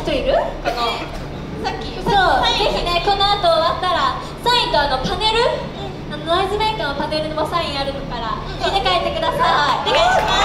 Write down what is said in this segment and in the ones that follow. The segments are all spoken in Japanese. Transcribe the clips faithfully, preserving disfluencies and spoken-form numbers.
人いる？このさっきそう、ぜひね、この後終わったらサインとあのパネル、あのノイズメーカーのパネルにもサインあるから見て帰ってください。お願いします。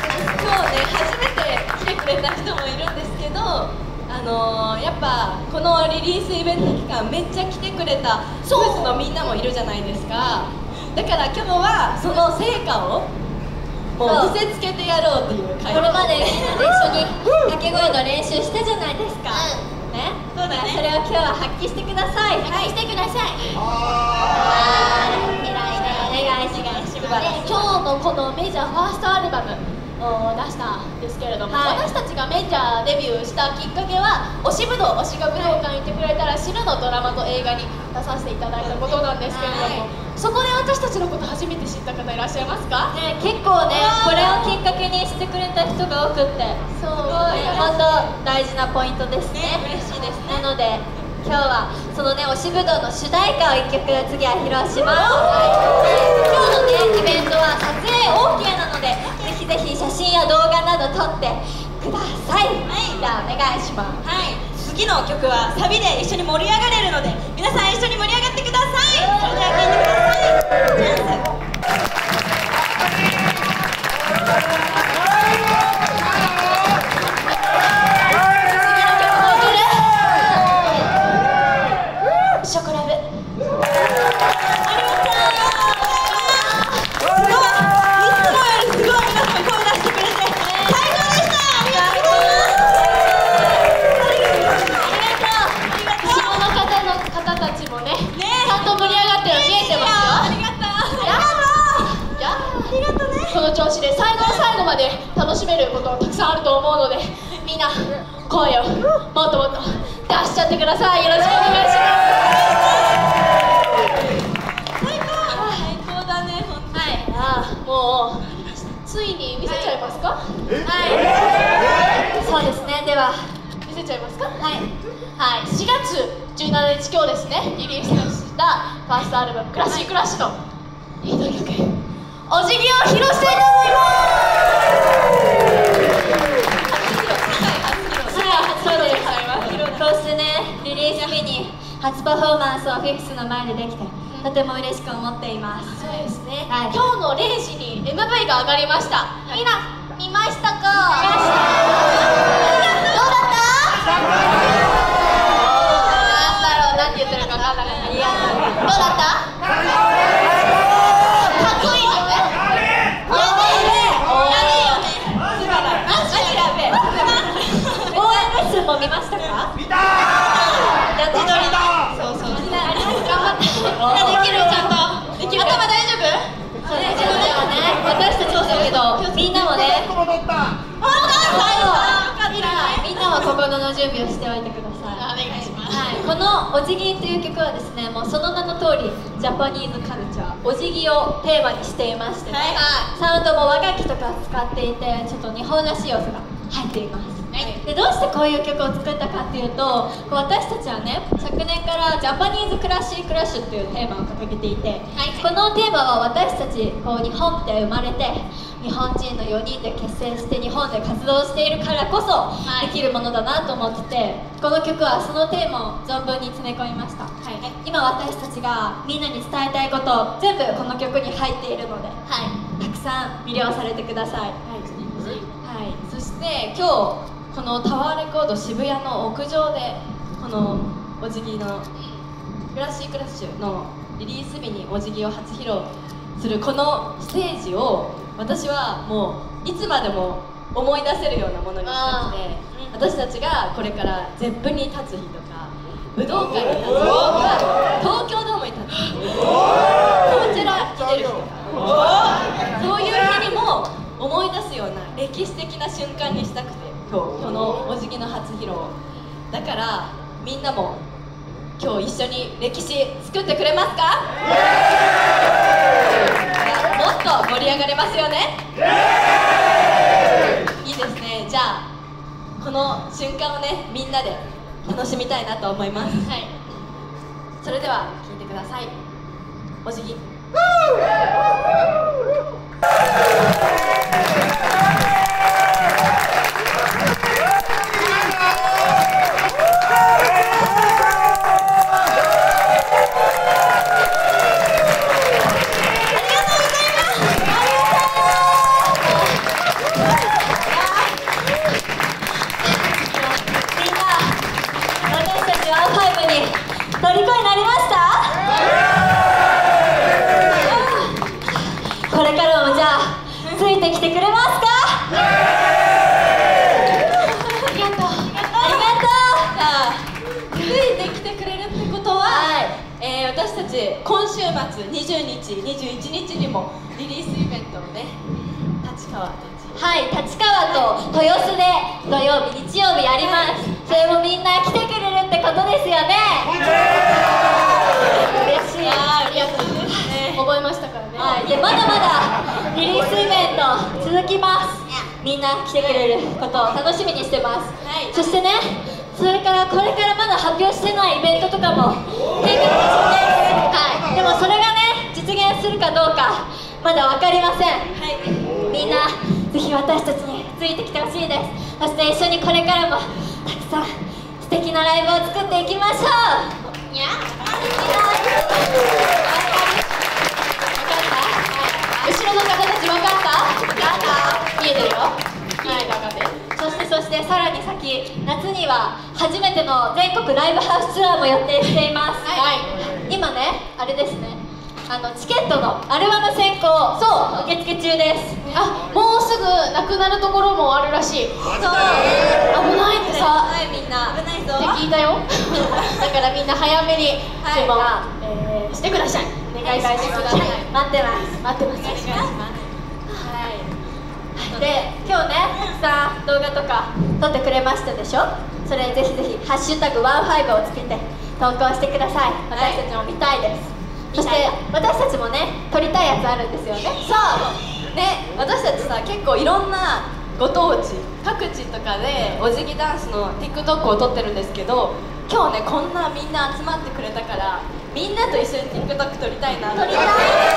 今日ね、初めて来てくれた人もいるんですけど、あのー、やっぱこのリリースイベント期間めっちゃ来てくれたフーズのみんなもいるじゃないですか。だから今日はその成果をもう見せつけてやろうっていう会。これまでみんなで一緒に掛け声の練習したじゃないですか。ね、そうだね。それを今日は発揮してください。発揮してください。あー、偉いね。お願いします。今日のこのメジャーファーストアルバムを出したんですけれども、はい、私たちがメジャーデビューしたきっかけは推し武道、推しが武道館に行ってくれたら死ぬのドラマと映画に出させていただいたことなんですけれども、はい、そこで私たちのこと初めて知った方いらっしゃいますか？ね、結構ね、これをきっかけにしてくれた人が多くって、そうね、本当大事なポイントですね。嬉しいですね。なので今日はそのね、推し武道の主題歌をいっきょく次は披露します。今日のね、イベントは撮影 オーケー なので、ぜひぜひ写真や動画など撮ってください。はい、じゃあお願いします。はい、次の曲はサビで一緒に盛り上がれるので、皆さん一緒に盛り上がってください。それでは聴いてください。ショコラブ。この調子で最後の最後まで楽しめることたくさんあると思うので、みんな声をもっともっと出しちゃってください。よろしくお願いします。最高、最高だね、本当に。はい、ああ、もうついに見せちゃいますか？はい、そうですね。では見せちゃいますか？はいはい、しがつじゅうしちにち今日ですね、リリースしたファーストアルバム「クラッシークラッシュ」のヒット曲「お辞儀」を披露したいと思います。こうしてね、リリース日に初パフォーマンスをフィフスの前でできてとても嬉しく思っています。そうですね、はい、今日のれいじに エムブイ が上がりました。みんな見ましたか？見ました。どうだった？なんだろう、なんて言ってるか分かんなかった。いや、どうだった？もう見ましたか？見たー。やってたりだ。そうそう。頑張って。できる、ちゃんと。できる。頭大丈夫？そう大丈夫だよね。私たちもそうけど、みんなもね。戻った。戻った。みんなは心の準備をしておいてください。お願いします。はい。このお辞儀という曲はですね、もうその名の通りジャパニーズカルチャー、お辞儀をテーマにしていましてね。サウンドも和楽器とか使っていて、ちょっと日本らしい要素が入っています。でどうしてこういう曲を作ったかっていうと、私たちはね、昨年からジャパニーズクラッシークラッシュっていうテーマを掲げていて、はい、このテーマは私たちこう日本で生まれて日本人のよにんで結成して日本で活動しているからこそできるものだなと思ってて、この曲はそのテーマを存分に詰め込みました。はい、今私たちがみんなに伝えたいこと全部この曲に入っているので、はい、たくさん魅了されてください。はい、はい、そして今日このタワーレコード渋谷の屋上でこのお辞儀のクラッシークラッシュのリリース日にお辞儀を初披露するこのステージを私はもういつまでも思い出せるようなものにしたくて、私たちがこれからゼップに立つ日とか武道館に立つ日とか東京ドームに立つ日とかこちら来てる日とかそういう日にも思い出すような歴史的な瞬間にしたくて、今日このお辞儀の初披露だから、みんなも今日一緒に歴史作ってくれますか？もっと盛り上がれますよね。いいですね。じゃあこの瞬間をね、みんなで楽しみたいなと思います。はい、それでは聴いてください。お辞儀。 虜になりました？これからもじゃあついてきてくれますか？ありがとう。ありがとう。じゃあついてきてくれるってことは、はい、えー、私たち今週末にじゅうにち、にじゅういちにちにもリリースイベントをね、立川たちはい、立川と豊洲で土曜日、日曜日やります。それもみんな来てくれるってことですよね。嬉しい。ありがとうね。覚えましたからね。はい、でまだまだリリースイベント続きます。みんな来てくれることを楽しみにしてます。はい、そしてね、それからこれからまだ発表してないイベントとかも計画中です。はい、でもそれがね実現するかどうかまだ分かりません。はい、みんなぜひ私たちについてきてほしいです。そして一緒にこれからもたくさん素敵なライブを作っていきましょう。にゃ後ろの方たち分かった？分かった？見えてるよ。はい、分かってる。そしてそしてさらに先、夏には初めての全国ライブハウスツアーも予定しています。はい、今ね、あれですね、あのチケットのアルバム先行、そう受付中です。あ、もうすぐなくなるところもあるらしい。そう、危ないってさ、はい、みんな危ないぞって聞いたよ。だからみんな早めに注文、えー、してください。お願いしてください。待ってます。待ってます。お願いします。はい。で、今日ね、たくさん動画とか撮ってくれましたでしょ。それぜひぜひハッシュタグワンファイブをつけて投稿してください。私たちも見たいです。そして私たちもね、撮りたいやつあるんですよね。そうね、私たちさ、結構いろんなご当地各地とかでお辞儀ダンスの TikTok を撮ってるんですけど、今日ねこんなみんな集まってくれたからみんなと一緒に TikTok 撮りたいな。撮りたい。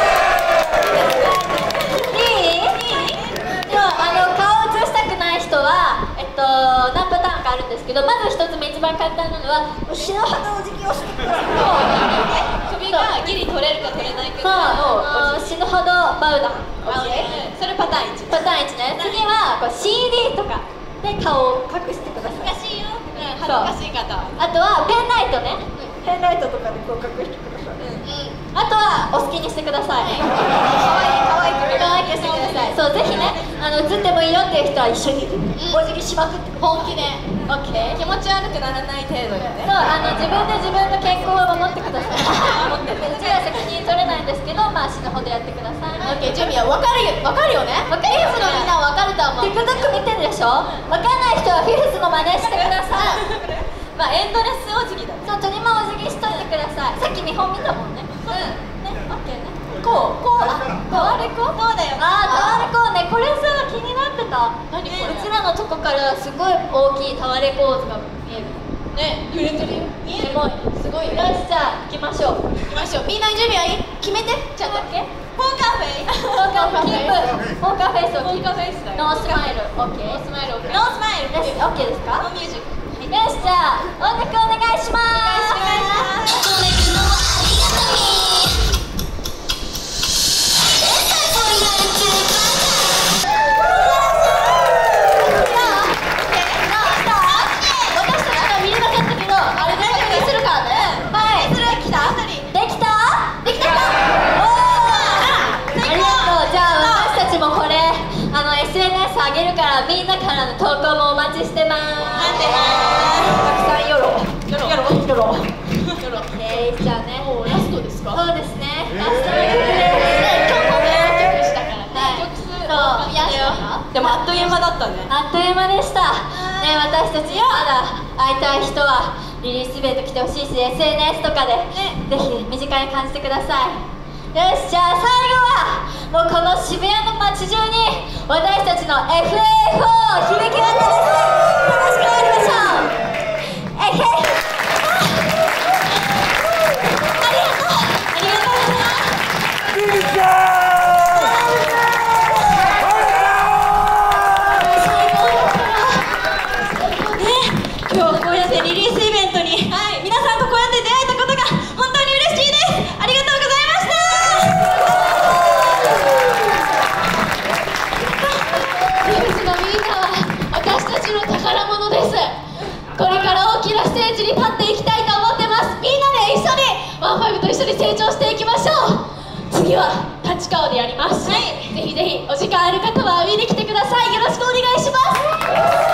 いい？いい？でもあの顔映したくない人はえっと何パターンかあるんですけど、まず一つ目一番簡単なのは後ろ肌お辞儀をしてください。首がギリ取れるか取れないかぐらいの死ぬほどバウダウン。それパターンいち。パターンいちね。次はこう シーディー とかで顔を隠してください。難しいよ。恥ずかしい方。あとはペンライトね。ペンライトとかでこう隠してください。あとはお好きにしてください。可愛い可愛い可愛くしてください。そう、ぜひね、あの映ってもいいよっていう人は一緒にお辞儀しまくって本気で。オッケー。気持ち悪くならない程度でね。そう、あの自分で自分の健康を守ってください。守ってて、うちは責任取れないんですけど、まあ死ぬほどやってください。オッケー、準備は分かるよ、分かるよね。分かりますのみんな分かると思う。TikTok 見てるでしょ。分かんない人はフィフスの真似してください。まあエンドレスお辞儀だね。そう、鳥もお辞儀しといてください。さっき見本見たもんね。うん。ね、オッケーね。こう、こう、あ、タワレコ？そうだよ。あー、タワレコね、これさ、気になってた。何これ？うちらのとこからすごい大きいタワレコーズが見える。ね、揺れてるよ。見える。すごい。よし、じゃあ、行きましょう。行きましょう。みんな準備はいい？決めて。ちょっとだけ。ポーカーフェイス。ポーカーフェイス。ポーカーフェイスを。ポーカーフェイスだよ。ノースマイル。オッケー。ノースマイル。オッケー。ノースマイル。よし、オッケーですか？ノーミュージック。よし、じゃあ、音楽お願いします。お願いします。あげるからみんなからの投稿もお待ちしてます。待ってます。たくさんよろよろよろよろよろ。えー、じゃあね。もうラストですか？そうですね。ラストの曲です。今日も名曲したからね。曲数そうやった。でもあっという間だったね。あっという間でした。ね、私たちまだ会いたい人はリリースイベント来てほしいし、エスエヌエス とかでぜひ身近に感じてください。よし、じゃあ最後はもうこの渋谷の街中に私たちの エフエーフォー 響き渡らせて楽しくやりましょう。えへっ、ありがとうありがとうございます。最高だったね。今日こうやってリリースイベントに、はい、皆さんとこうやって出会えたことが本当に嬉しいです。ありがとうございました。私たちの宝物です。これから大きなステージに立っていきたいと思ってます。みんなで一緒に成長していきましょう。次は立川でやります。はい、ぜひぜひお時間ある方は見に来てください。よろしくお願いします。